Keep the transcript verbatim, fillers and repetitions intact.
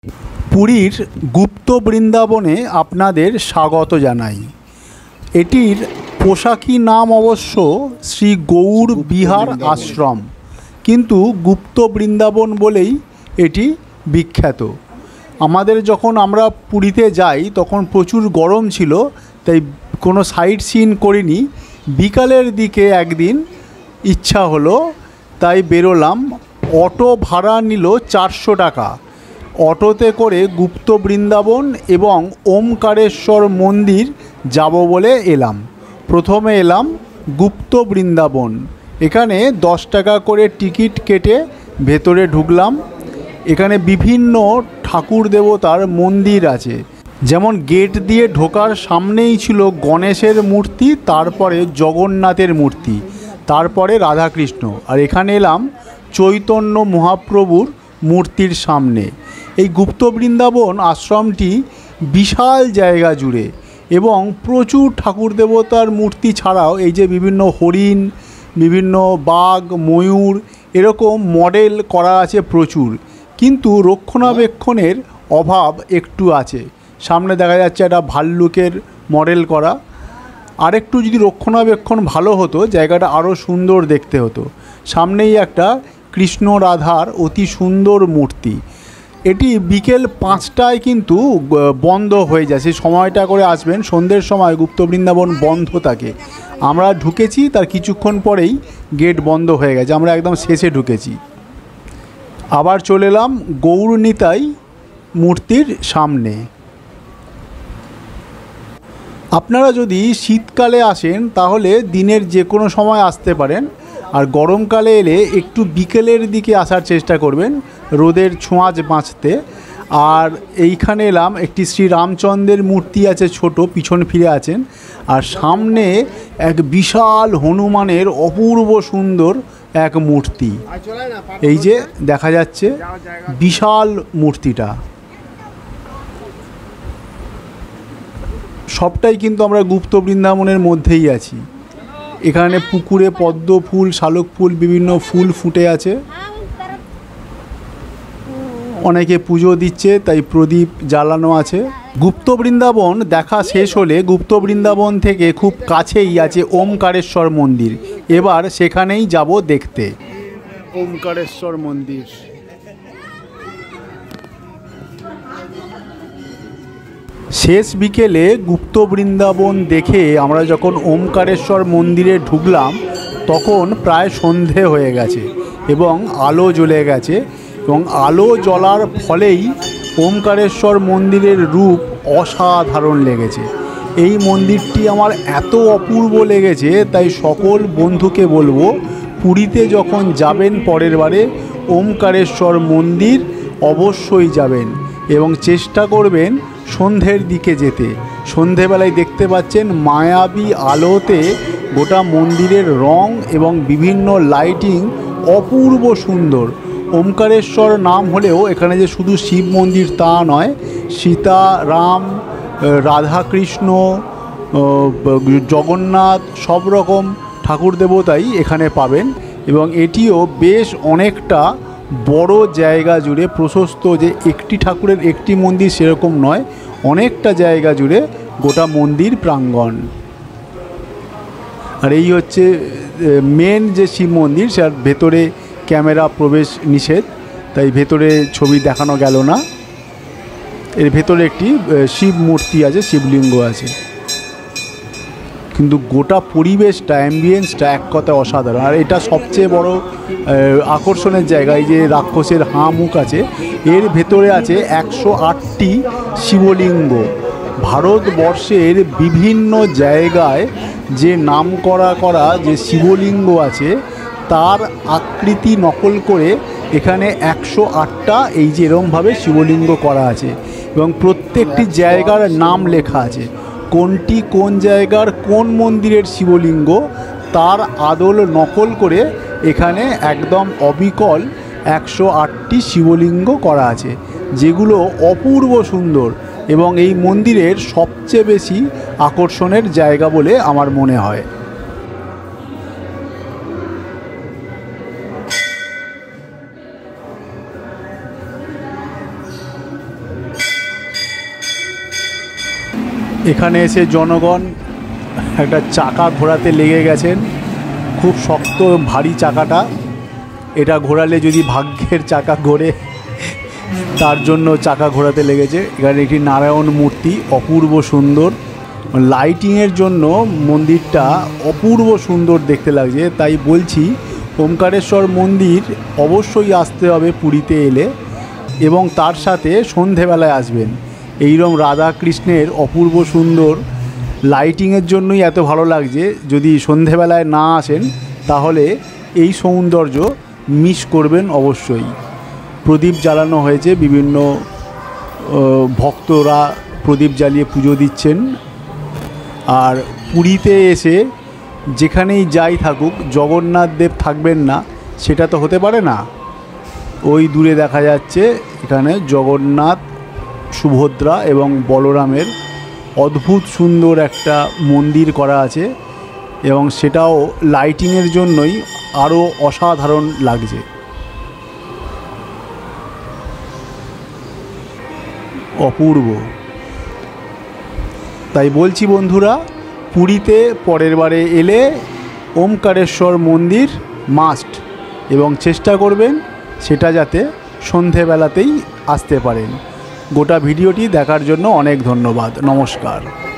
পুরীর গুপ্ত বৃন্দাবনে আপনাদের স্বাগত জানাই। এটির পোশাকি নাম অবশ্য শ্রী গৌর বিহার আশ্রম, কিন্তু গুপ্ত বৃন্দাবন বলেই এটি বিখ্যাত। আমাদের যখন আমরা পুরীতে যাই তখন প্রচুর গরম ছিল, তাই কোনো সাইট সিন করিনি। বিকালের দিকে একদিন ইচ্ছা হলো, তাই বেরোলাম। অটো ভাড়া নিল চারশো টাকা। অটোতে করে গুপ্ত বৃন্দাবন এবং ওমকারেশ্বর মন্দির যাব বলে এলাম। প্রথমে এলাম গুপ্ত বৃন্দাবন। এখানে দশ টাকা করে টিকিট কেটে ভেতরে ঢুকলাম। এখানে বিভিন্ন ঠাকুর দেবতার মন্দির আছে, যেমন গেট দিয়ে ঢোকার সামনেই ছিল গণেশের মূর্তি, তারপরে জগন্নাথের মূর্তি, তারপরে রাধাকৃষ্ণ। আর এখানে এলাম চৈতন্য মহাপ্রভুর মূর্তির সামনে। এই গুপ্ত বৃন্দাবন আশ্রমটি বিশাল জায়গা জুড়ে এবং প্রচুর ঠাকুর দেবতার মূর্তি ছাড়াও এই যে বিভিন্ন হরিণ, বিভিন্ন বাঘ, ময়ূর এরকম মডেল করা আছে প্রচুর, কিন্তু রক্ষণাবেক্ষণের অভাব একটু আছে। সামনে দেখা যাচ্ছে একটা ভাল্লুকের মডেল করা। আরেকটু যদি রক্ষণাবেক্ষণ ভালো হতো জায়গাটা আরও সুন্দর দেখতে হতো। সামনেই একটা কৃষ্ণ রাধার অতি সুন্দর মূর্তি। এটি বিকেল পাঁচটায় কিন্তু বন্ধ হয়ে যায়, সেই সময়টা করে আসবেন। সন্ধ্যের সময় গুপ্ত বৃন্দাবন বন্ধ থাকে। আমরা ঢুকেছি, তার কিছুক্ষণ পরেই গেট বন্ধ হয়ে গেছে, আমরা একদম শেষে ঢুকেছি। আবার চলে এলাম গৌরনিতাই মূর্তির সামনে। আপনারা যদি শীতকালে আসেন তাহলে দিনের যে কোনো সময় আসতে পারেন, আর গরমকালে এলে একটু বিকেলের দিকে আসার চেষ্টা করবেন রোদের ছোঁয়াচ বাঁচতে। আর এইখানে এলাম, একটি শ্রী রামচন্দ্রের মূর্তি আছে ছোট, পিছন ফিরে আছেন। আর সামনে এক বিশাল হনুমানের অপূর্ব সুন্দর এক মূর্তি, এই যে দেখা যাচ্ছে বিশাল মূর্তিটা। সবটাই কিন্তু আমরা গুপ্ত বৃন্দাবনের মধ্যেই আছি। এখানে পুকুরে পদ্ম ফুল, শালক ফুল, বিভিন্ন ফুল ফুটে আছে। অনেকে পুজো দিচ্ছে, তাই প্রদীপ জ্বালানো আছে। গুপ্ত বৃন্দাবন দেখা শেষ হলে গুপ্ত বৃন্দাবন থেকে খুব কাছেই আছে ওমকারেশ্বর মন্দির। এবার সেখানেই যাব দেখতে। ওমকারেশ্বর মন্দির শেষ বিকেলে গুপ্ত বৃন্দাবন দেখে আমরা যখন ওমকারেশ্বর মন্দিরে ঢুকলাম তখন প্রায় সন্ধে হয়ে গেছে এবং আলো জ্বলে গেছে। এবং আলো জ্বলার ফলেই ওমকারেশ্বর মন্দিরের রূপ অসাধারণ লেগেছে। এই মন্দিরটি আমার এত অপূর্ব লেগেছে, তাই সকল বন্ধুকে বলবো পুরীতে যখন যাবেন পরের বারে ওমকারেশ্বর মন্দির অবশ্যই যাবেন এবং চেষ্টা করবেন সন্ধ্যের দিকে যেতে। সন্ধেবেলায় দেখতে পাচ্ছেন মায়াবী আলোতে গোটা মন্দিরের রং এবং বিভিন্ন লাইটিং অপূর্ব সুন্দর। ওমকারেশ্বর নাম হলেও এখানে যে শুধু শিব মন্দির তা নয়, সীতা, রাম, রাধাকৃষ্ণ, জগন্নাথ সব রকম ঠাকুর দেবতাই এখানে পাবেন। এবং এটিও বেশ অনেকটা বড় জায়গা জুড়ে প্রশস্ত, যে একটি ঠাকুরের একটি মন্দির সেরকম নয়, অনেকটা জায়গা জুড়ে গোটা মন্দির প্রাঙ্গণ। আর এই হচ্ছে মেন যে শিব মন্দির, যার ভেতরে ক্যামেরা প্রবেশ নিষেধ, তাই ভেতরে ছবি দেখানো গেল না। এর ভেতরে একটি শিব মূর্তি আছে, শিবলিঙ্গ আছে, কিন্তু গোটা পরিবেশটা, অ্যাম্বিয়েন্সটা এক কথা অসাধারণ। আর এটা সবচেয়ে বড় আকর্ষণের জায়গা। এই যে রাক্ষসের হাঁ মুখ আছে, এর ভেতরে আছে একশো আটটি শিবলিঙ্গ। ভারতবর্ষের বিভিন্ন জায়গায় যে নাম করা করা যে শিবলিঙ্গ আছে তার আকৃতি নকল করে এখানে একশো আটটা এই যে এরমভাবে শিবলিঙ্গ করা আছে এবং প্রত্যেকটি জায়গার নাম লেখা আছে। কোনটি কোন জায়গার কোন মন্দিরের শিবলিঙ্গ তার আদল নকল করে এখানে একদম অবিকল একশো আটটি শিবলিঙ্গ করা আছে, যেগুলো অপূর্ব সুন্দর এবং এই মন্দিরের সবচেয়ে বেশি আকর্ষণের জায়গা বলে আমার মনে হয়। এখানে এসে জনগণ একটা চাকা ঘোরাতে লেগে গেছেন। খুব শক্ত ভারী চাকাটা, এটা ঘোরালে যদি ভাগ্যের চাকা ঘোরে তার জন্য চাকা ঘোরাতে লেগেছে। এখানে একটি নারায়ণ মূর্তি, অপূর্ব সুন্দর। লাইটিংয়ের জন্য মন্দিরটা অপূর্ব সুন্দর দেখতে লাগছে। তাই বলছি ওমকারেশ্বর মন্দির অবশ্যই আসতে হবে পুরীতে এলে, এবং তার সাথে সন্ধেবেলায় আসবেন। এইরকম রাধা কৃষ্ণের অপূর্ব সুন্দর লাইটিংয়ের জন্যই এত ভালো লাগছে। যদি সন্ধেবেলায় না আসেন তাহলে এই সৌন্দর্য মিস করবেন অবশ্যই। প্রদীপ জ্বালানো হয়েছে, বিভিন্ন ভক্তরা প্রদীপ জ্বালিয়ে পুজো দিচ্ছেন। আর পুরীতে এসে যেখানেই যাই থাকুক জগন্নাথ দেব থাকবেন না সেটা তো হতে পারে না। ওই দূরে দেখা যাচ্ছে এখানে জগন্নাথ, সুভদ্রা এবং বলরামের অদ্ভুত সুন্দর একটা মন্দির করা আছে, এবং সেটাও লাইটিংয়ের জন্যই আরও অসাধারণ লাগছে। অপূর্ব। তাই বলছি বন্ধুরা, পুরীতে পরের বারে এলে ওমকারেশ্বর মন্দির মাস্ট, এবং চেষ্টা করবেন সেটা যাতে সন্ধেবেলাতেই আসতে পারেন। গোটা ভিডিওটি দেখার জন্য অনেক ধন্যবাদ। নমস্কার।